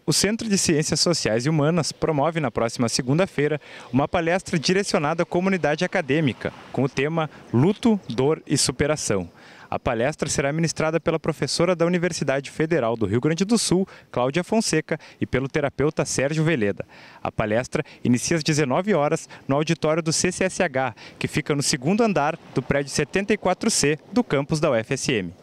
O Centro de Ciências Sociais e Humanas promove na próxima segunda-feira uma palestra direcionada à comunidade acadêmica, com o tema Luto, Dor e Superação. A palestra será ministrada pela professora da Universidade Federal do Rio Grande do Sul, Cláudia Fonseca, e pelo terapeuta Sérgio Veleda. A palestra inicia às 19 horas no auditório do CCSH, que fica no segundo andar do prédio 74C do campus da UFSM.